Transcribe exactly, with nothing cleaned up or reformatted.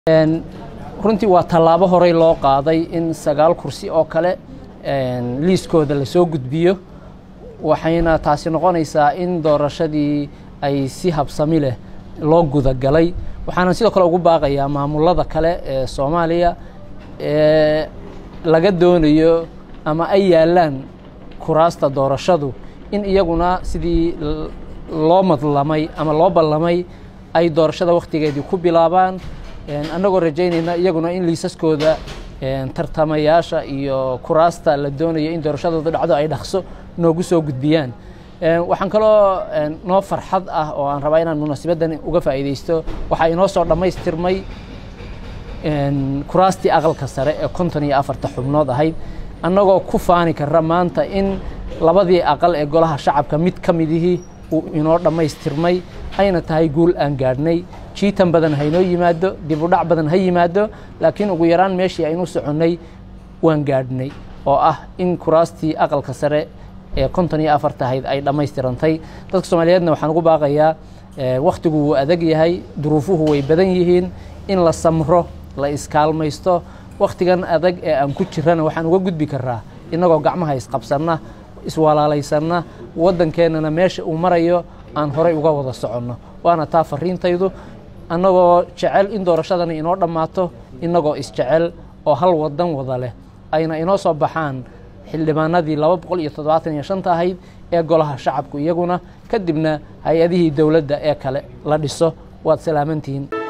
runtii waa tallaabo horey loo qaaday in sagaal kursi oo kale liiskooda la soo gudbiyo waxayna taasi noqonaysaa in doorashadii ay si habsami leh loo guda galay waxaana sidoo kale ugu baaqayaa maamulada kale ee Soomaaliya ee laga doonayo ama ay yaalaan kuraasta doorashadu in iyaguna sidii loo madlamay ama loo ballamay ay doorashada waqtigeedii ku bilaabaan annagoo rajaynayna iyaguna in liisaskooda tartamayaasha iyo kuraasta la doonayo in doorashadooda dhacdo ay dhaqso noogu soo gudbiyaan waxaan kaloo noo farxad ah oo aan rabaa inaan munaasabaddan uga faa'iideysto waxa inoo soo dhammaystirmay kuraastii aqalka sare ee konton iyo afarta xubnood ahayd annagoo ku faani karra maanta in labadii aqal ee golaha shacabka mid ka midihii uu inoo dhammaystirmay ayna tahay guul aan gaadhnay jiitan badan haynoo yimaado dib u dhac badan ha yimaado laakiin ugu yaraan meeshii aynu soconnay waan gaadhnay oo ah in kuraastii aqalka sare ee konton iyo afarta ahayd ay dhammaystirantay dadka Soomaaliyeedna waxaan ugu baaqayaa waqtigu wuu adag yahay duruufuhu way badan yihiin in la samro la iskaalmaysto waqtigan adag ee aan ku jirana waxaan uga gudbi karaa inagoo gacmaha isqabsanna iswalaalaysanna waddankeennana meesha uu marayo aan horey uga wada soconno waana taa fariintaydu annagoo jecel in doorashadani inoo dhammaato inagoo isjecel oo hal waddan wada leh ayna inoo soo baxaan xildhibaanadii laba boqol iyo toddobaatan iyo shanta ahayd ee golaha shacabku iyaguna kadibna hay-adihii dowladda ee kale la dhiso waad salaamantihiin.